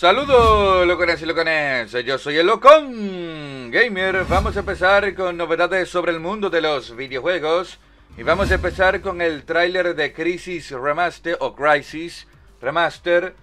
Saludos locones y locones, yo soy el Locón Gamer. Vamos a empezar con novedades sobre el mundo de los videojuegos. Y vamos a empezar con el tráiler de Crysis Remaster o Crysis Remaster,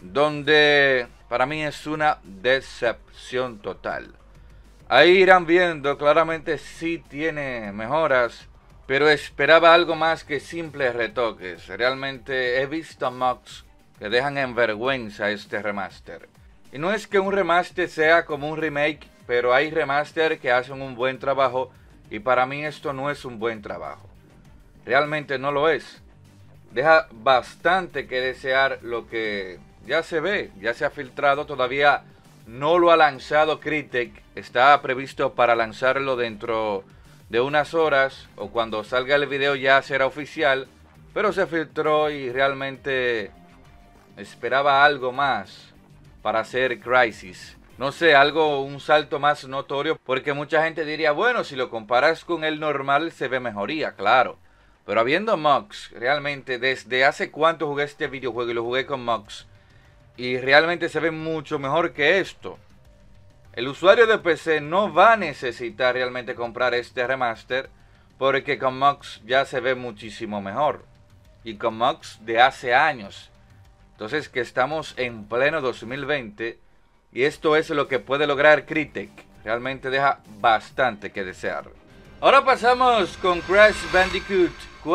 donde para mí es una decepción total. Ahí irán viendo, claramente sí tiene mejoras, pero esperaba algo más que simples retoques. Realmente he visto mocks que dejan en vergüenza este remaster. Y no es que un remaster sea como un remake, pero hay remaster que hacen un buen trabajo y para mí esto no es un buen trabajo. Realmente no lo es. Deja bastante que desear lo que ya se ve, ya se ha filtrado, todavía no lo ha lanzado Crytek. Está previsto para lanzarlo dentro de unas horas o cuando salga el video ya será oficial, pero se filtró y realmente esperaba algo más para hacer Crysis. No sé, un salto más notorio, porque mucha gente diría, bueno, si lo comparas con el normal se ve mejoría, claro. Pero habiendo mocks, realmente desde hace cuánto jugué este videojuego y lo jugué con mocks, y realmente se ve mucho mejor que esto. El usuario de PC no va a necesitar realmente comprar este remaster, porque con mocks ya se ve muchísimo mejor. Y con mocks de hace años. Entonces que estamos en pleno 2020 y esto es lo que puede lograr Crytek. Realmente deja bastante que desear. Ahora pasamos con Crash Bandicoot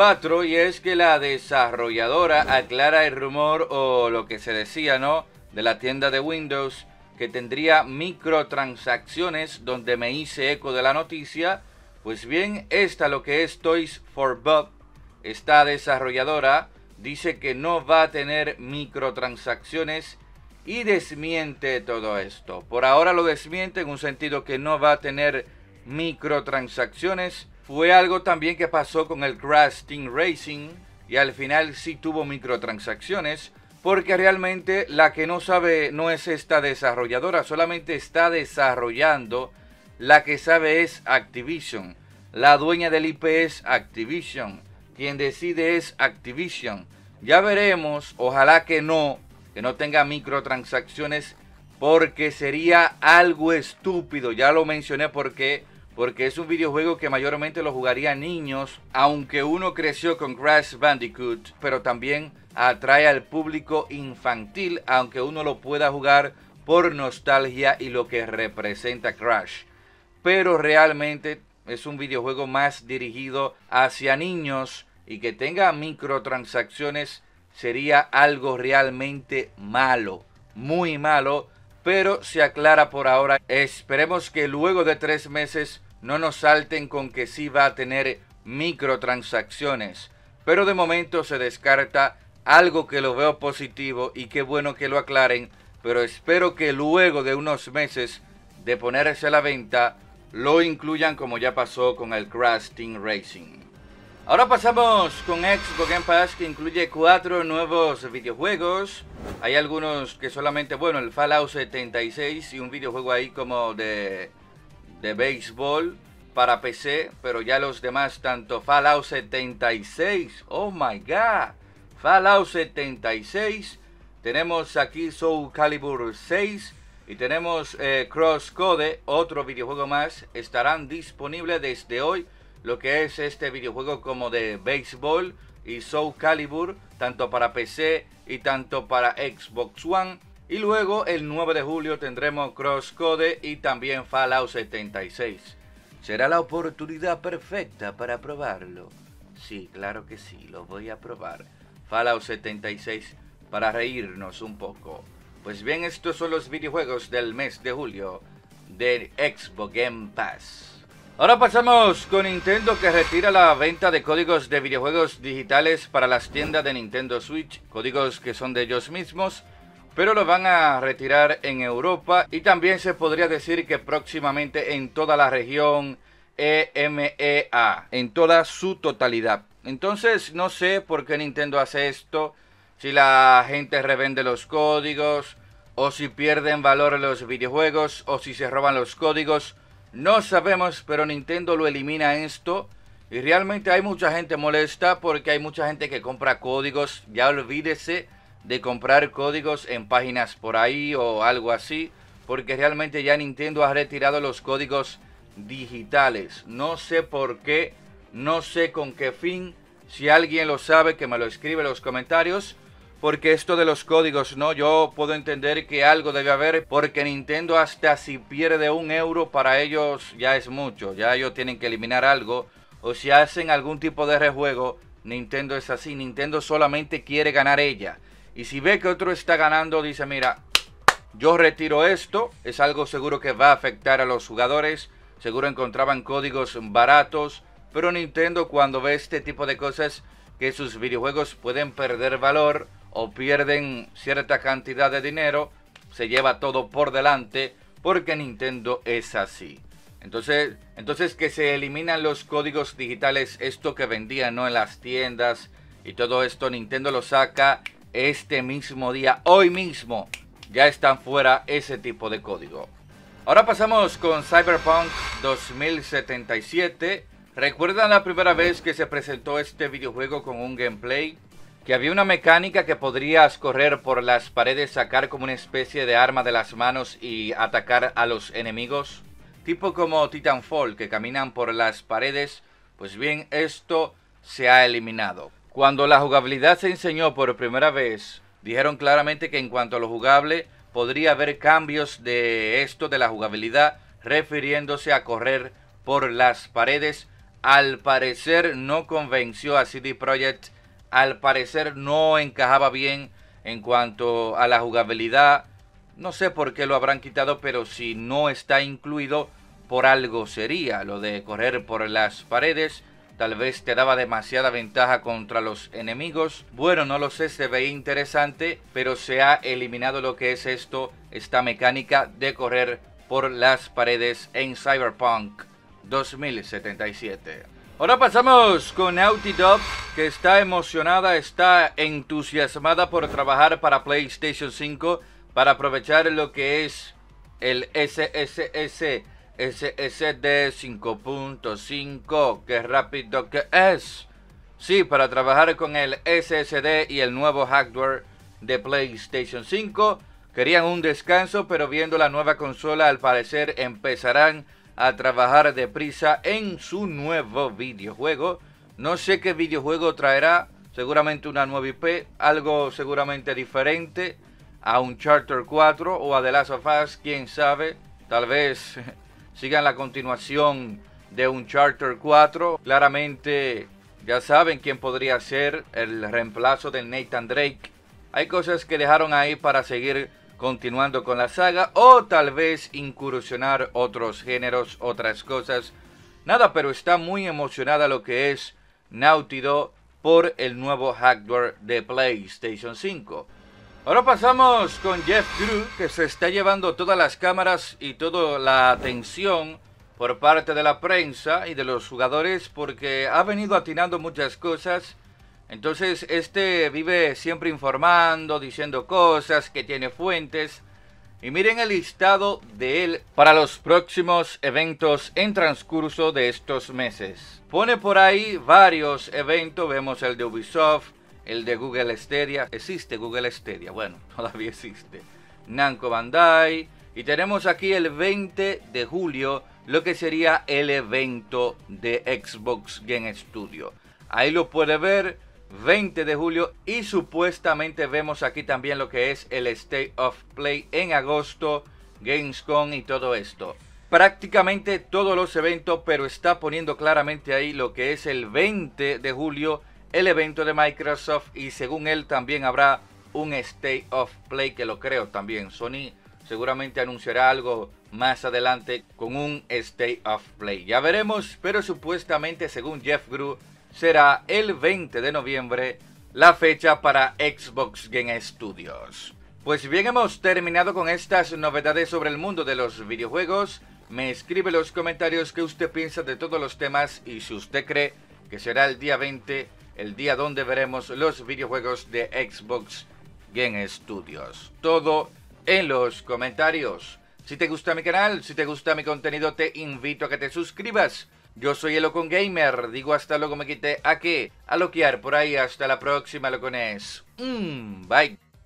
4 y es que la desarrolladora aclara el rumor o lo que se decía, ¿no? De la tienda de Windows que tendría microtransacciones, donde me hice eco de la noticia. Pues bien, esta lo que es Toys for Bob, esta desarrolladora dice que no va a tener microtransacciones y desmiente todo esto. Por ahora lo desmiente en un sentido que no va a tener microtransacciones. Fue algo también que pasó con el Crash Team Racing y al final sí tuvo microtransacciones, porque realmente la que no sabe no es esta desarrolladora, solamente está desarrollando. La que sabe es Activision. La dueña del IP es Activision. Quien decide es Activision. Ya veremos, ojalá que no tenga microtransacciones, porque sería algo estúpido. Ya lo mencioné porque es un videojuego que mayormente lo jugarían niños, aunque uno creció con Crash Bandicoot, pero también atrae al público infantil, aunque uno lo pueda jugar por nostalgia y lo que representa Crash. Pero realmente es un videojuego más dirigido hacia niños y que tenga microtransacciones sería algo realmente malo, muy malo, pero se aclara por ahora. Esperemos que luego de 3 meses no nos salten con que sí va a tener microtransacciones, pero de momento se descarta, algo que lo veo positivo y qué bueno que lo aclaren, pero espero que luego de unos meses de ponerse a la venta lo incluyan como ya pasó con el Crash Team Racing. Ahora pasamos con Xbox Game Pass, que incluye 4 nuevos videojuegos. Hay algunos que solamente, bueno, el Fallout 76 y un videojuego ahí como de béisbol para PC, pero ya los demás, tanto Fallout 76, oh my god, Fallout 76, tenemos aquí Soul Calibur 6 y tenemos Cross Code, otro videojuego más. Estarán disponibles desde hoy lo que es este videojuego como de béisbol y Soul Calibur, tanto para PC y tanto para Xbox One. Y luego el 9 de julio tendremos Cross Code y también Fallout 76. ¿Será la oportunidad perfecta para probarlo? Sí, claro que sí, lo voy a probar. Fallout 76 para reírnos un poco. Pues bien, estos son los videojuegos del mes de julio de Xbox Game Pass. Ahora pasamos con Nintendo, que retira la venta de códigos de videojuegos digitales para las tiendas de Nintendo Switch, códigos que son de ellos mismos, pero lo van a retirar en Europa y también se podría decir que próximamente en toda la región EMEA, en toda su totalidad. Entonces no sé por qué Nintendo hace esto, si la gente revende los códigos, o si pierden valor los videojuegos, o si se roban los códigos. No sabemos, pero Nintendo lo elimina esto. Y realmente hay mucha gente molesta porque hay mucha gente que compra códigos. Ya olvídese de comprar códigos en páginas por ahí o algo así, porque realmente ya Nintendo ha retirado los códigos digitales. No sé por qué, no sé con qué fin. Si alguien lo sabe, que me lo escribe en los comentarios, porque esto de los códigos, no, yo puedo entender que algo debe haber, porque Nintendo hasta si pierde €1 para ellos ya es mucho, ya ellos tienen que eliminar algo, o si hacen algún tipo de rejuego, Nintendo es así, Nintendo solamente quiere ganar ella. Y si ve que otro está ganando, dice, mira, yo retiro esto, es algo seguro que va a afectar a los jugadores, seguro encontraban códigos baratos, pero Nintendo cuando ve este tipo de cosas, que sus videojuegos pueden perder valor o pierden cierta cantidad de dinero, se lleva todo por delante, porque Nintendo es así. Entonces que se eliminan los códigos digitales, esto que vendían, ¿no?, en las tiendas y todo esto, Nintendo lo saca este mismo día, hoy mismo, ya están fuera ese tipo de código. Ahora pasamos con Cyberpunk 2077. ¿Recuerdan la primera vez que se presentó este videojuego con un gameplay? Que había una mecánica que podrías correr por las paredes, sacar como una especie de arma de las manos y atacar a los enemigos. Tipo como Titanfall, que caminan por las paredes. Pues bien, esto se ha eliminado. Cuando la jugabilidad se enseñó por primera vez, dijeron claramente que en cuanto a lo jugable, podría haber cambios de esto de la jugabilidad, refiriéndose a correr por las paredes. Al parecer no convenció a CD Projekt, al parecer no encajaba bien en cuanto a la jugabilidad. No sé por qué lo habrán quitado, pero si no está incluido, por algo sería lo de correr por las paredes. Tal vez te daba demasiada ventaja contra los enemigos. Bueno, no lo sé, se ve interesante, pero se ha eliminado lo que es esta mecánica de correr por las paredes en Cyberpunk 2077. Ahora pasamos con Naughty Dog, que está emocionada, está entusiasmada por trabajar para PlayStation 5, para aprovechar lo que es el SSD 5.5, qué rápido que es. Sí, para trabajar con el SSD y el nuevo hardware de PlayStation 5. Querían un descanso, pero viendo la nueva consola, al parecer empezarán a trabajar deprisa en su nuevo videojuego. No sé qué videojuego traerá, seguramente una nueva IP, algo seguramente diferente a Uncharted 4 o a The Last of Us, quién sabe, tal vez sigan la continuación de Uncharted 4. Claramente ya saben quién podría ser el reemplazo de Nathan Drake. Hay cosas que dejaron ahí para seguir continuando con la saga, o tal vez incursionar otros géneros, otras cosas. Nada, pero está muy emocionada lo que es Naughty Dog por el nuevo hardware de PlayStation 5. Ahora pasamos con Jeff Grubb, que se está llevando todas las cámaras y toda la atención por parte de la prensa y de los jugadores, porque ha venido atinando muchas cosas. Entonces vive siempre informando, diciendo cosas, que tiene fuentes. Y miren el listado de él para los próximos eventos en transcurso de estos meses. Pone por ahí varios eventos, vemos el de Ubisoft, el de Google Stadia. ¿Existe Google Stadia? Bueno, todavía existe. Namco Bandai. Y tenemos aquí el 20 de julio, lo que sería el evento de Xbox Game Studio. Ahí lo puede ver. 20 de julio, y supuestamente vemos aquí también lo que es el State of Play en agosto, Gamescom y todo esto. Prácticamente todos los eventos, pero está poniendo claramente ahí lo que es el 20 de julio, el evento de Microsoft, y según él también habrá un State of Play, que lo creo también. Sony seguramente anunciará algo más adelante con un State of Play. Ya veremos, pero supuestamente según Jeff Grubb, será el 20 de noviembre la fecha para Xbox Game Studios. Pues bien, hemos terminado con estas novedades sobre el mundo de los videojuegos. Me escribe en los comentarios qué usted piensa de todos los temas y si usted cree que será el día 20, el día donde veremos los videojuegos de Xbox Game Studios. Todo en los comentarios. Si te gusta mi canal, si te gusta mi contenido, te invito a que te suscribas. Yo soy el Locon Gamer, digo hasta luego, me quité aquí, a loquear por ahí, hasta la próxima, locones. Bye.